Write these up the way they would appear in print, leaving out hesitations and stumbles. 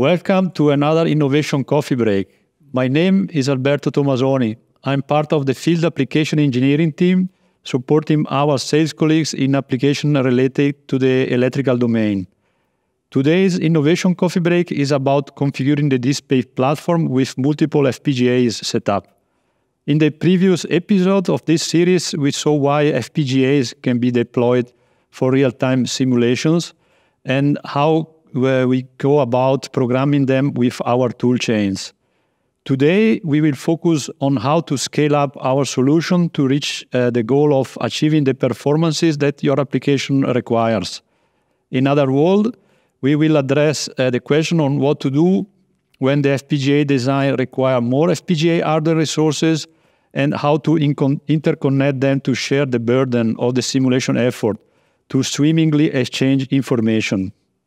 Welcome to another Innovation Coffee Break. My name is Alberto Tomasoni. I'm part of the field application engineering team, supporting our sales colleagues in applications related to the electrical domain. Today's Innovation Coffee Break is about configuring the dSPACE platform with multiple FPGAs set up. In the previous episode of this series, we saw why FPGAs can be deployed for real-time simulations and how we go about programming them with our toolchains. Today, we will focus on how to scale up our solution to reach the goal of achieving the performances that your application requires. In other words, we will address the question on what to do when the FPGA design requires more FPGA hardware resources and how to interconnect them to share the burden of the simulation effort to swimmingly exchange information.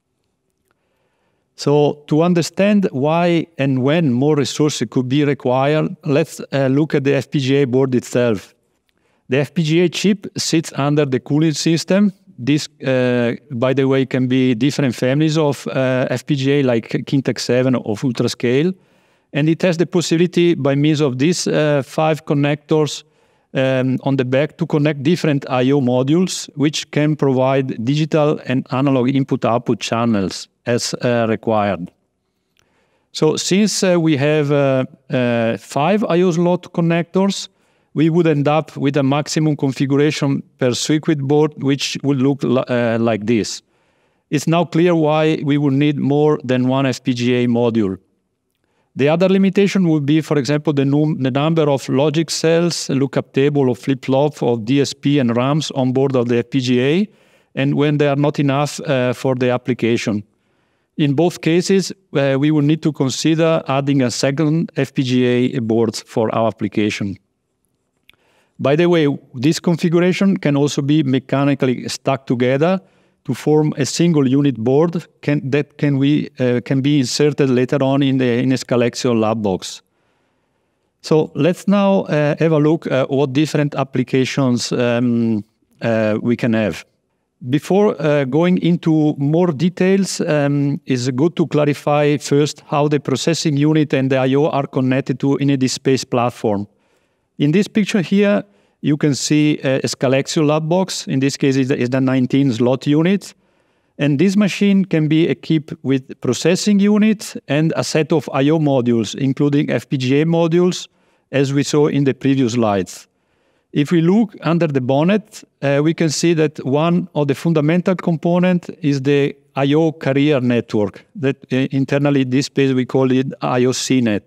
So to understand why and when more resources could be required, let's look at the FPGA board itself. The FPGA chip sits under the cooling system. This, by the way, can be different families of FPGA like Kintex 7 or UltraScale. And it has the possibility, by means of these 5 connectors on the back, to connect different I/O modules, which can provide digital and analog input-output channels as required. So since we have 5 I/O slot connectors, we would end up with a maximum configuration per circuit board, which would look like this. It's now clear why we will need more than one FPGA module. The other limitation would be, for example, the number of logic cells, lookup table or flip-flop of DSP and RAMs on board of the FPGA, and when they are not enough for the application. In both cases, we will need to consider adding a second FPGA board for our application. By the way, this configuration can also be mechanically stuck together to form a single unit board that can be inserted later on in a Scalexio lab box. So let's now have a look at what different applications we can have. Before going into more details, it's good to clarify first how the processing unit and the I/O are connected in a dSPACE platform. In this picture here, you can see a Scalexio lab box. In this case, it's the 19 slot unit. And this machine can be equipped with processing unit and a set of I/O modules, including FPGA modules, as we saw in the previous slides. If we look under the bonnet, we can see that one of the fundamental components is the I/O carrier network, that internally in this space we call it IOCnet.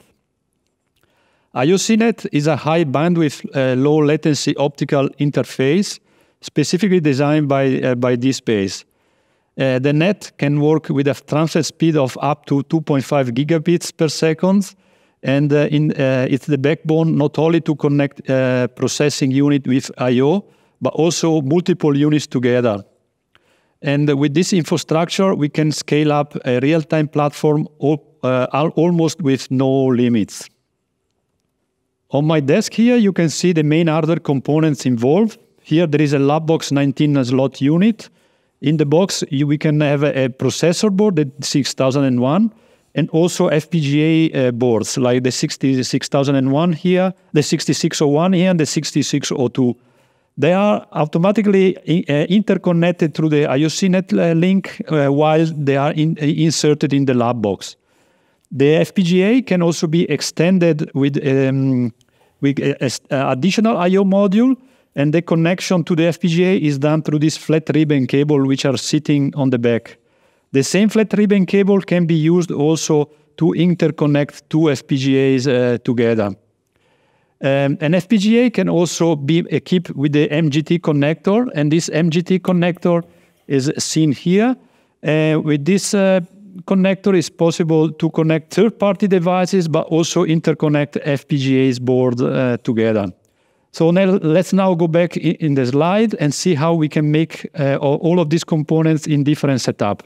IOCnet is a high bandwidth, low latency optical interface specifically designed by dSPACE. The net can work with a transfer speed of up to 2.5 gigabits per second, and it's the backbone not only to connect processing unit with I/O, but also multiple units together. And with this infrastructure, we can scale up a real-time platform almost with no limits. On my desk here, you can see the main hardware components involved. Here there is a lab box 19 slot unit. In the box, we can have a processor board, the 6001, and also FPGA boards like the 6601 here, the 6601 here, and the 6602. They are automatically interconnected through the IOCnet link while they are inserted in the lab box. The FPGA can also be extended with additional I/O module, and the connection to the FPGA is done through this flat ribbon cable which are sitting on the back. The same flat ribbon cable can be used also to interconnect 2 FPGAs together. An FPGA can also be equipped with the MGT connector, and this MGT connector is seen here. With this connector, it's possible to connect third-party devices, but also interconnect FPGA's board together. So now, let's now go back in the slide and see how we can make all of these components in different setup.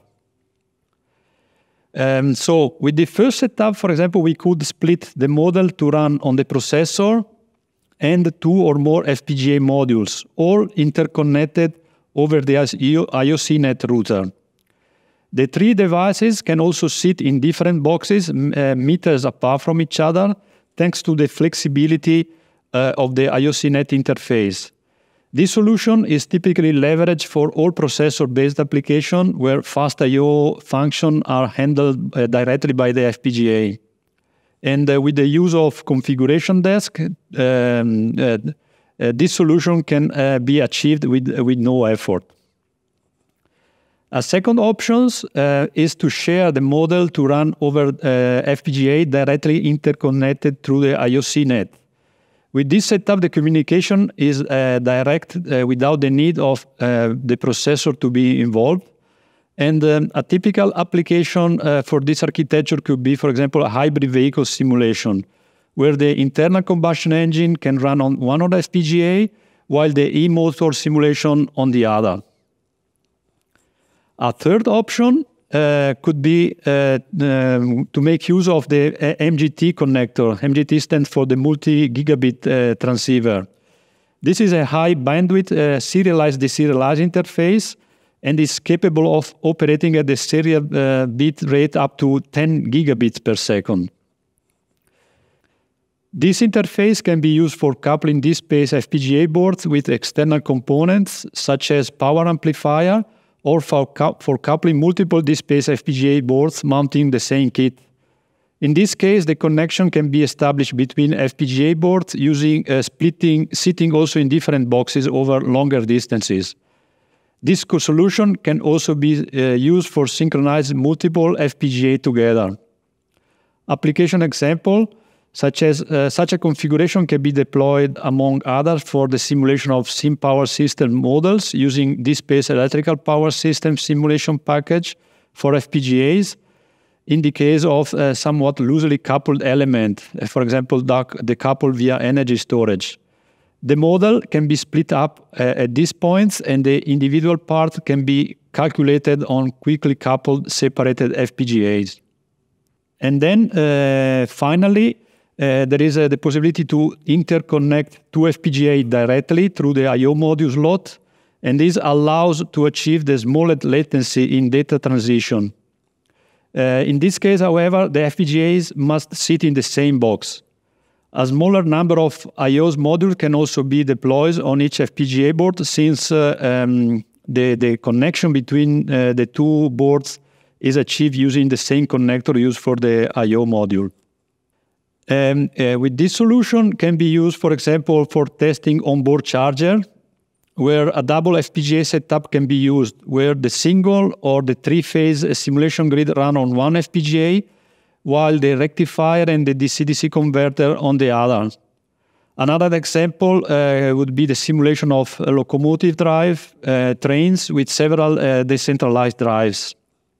So with the first setup, for example, we could split the model to run on the processor and 2 or more FPGA modules, all interconnected over the IOCnet router. The three devices can also sit in different boxes, meters apart from each other, thanks to the flexibility of the IOCnet interface. This solution is typically leveraged for all processor-based applications where fast I/O functions are handled directly by the FPGA. And with the use of configuration desk, this solution can be achieved with no effort. A second option is to share the model to run over FPGA directly interconnected through the IOCnet. With this setup, the communication is direct without the need of the processor to be involved. And a typical application for this architecture could be, for example, a hybrid vehicle simulation, where the internal combustion engine can run on one of the FPGA, while the e-motor simulation on the other. A third option could be to make use of the MGT connector. MGT stands for the multi-gigabit transceiver. This is a high bandwidth serialized-deserialized interface and is capable of operating at the serial bit rate up to 10 gigabits per second. This interface can be used for coupling dSPACE FPGA boards with external components such as power amplifier, or for coupling multiple dSPACE FPGA boards mounting the same kit. In this case, the connection can be established between FPGA boards using sitting also in different boxes over longer distances. This solution can also be used for synchronizing multiple FPGA together. Application example, such a configuration can be deployed, among others, for the simulation of sim power system models using dSPACE electrical power system simulation package for FPGAs in the case of a somewhat loosely coupled element, for example, decoupled via energy storage. The model can be split up at these points, and the individual parts can be calculated on quickly coupled separated FPGAs. And then finally, there is the possibility to interconnect two FPGA directly through the I/O module slot, and this allows to achieve the smallest latency in data transition. In this case, however, the FPGAs must sit in the same box. A smaller number of I/O modules can also be deployed on each FPGA board, since the connection between the two boards is achieved using the same connector used for the I/O module. With this solution can be used, for example, for testing onboard charger, where a double FPGA setup can be used, where the single or the three-phase simulation grid run on one FPGA, while the rectifier and the DC-DC converter on the other. Another example would be the simulation of a locomotive drive, trains with several decentralized drives.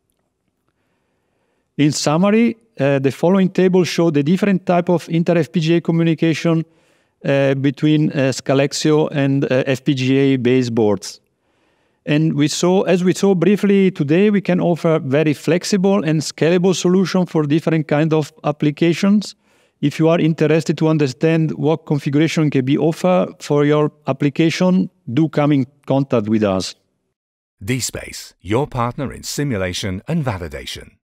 In summary, the following table shows the different type of inter-FPGA communication between Scalexio and FPGA baseboards. And as we saw briefly today, we can offer very flexible and scalable solution for different kind of applications. If you are interested to understand what configuration can be offered for your application, do come in contact with us. dSPACE, your partner in simulation and validation.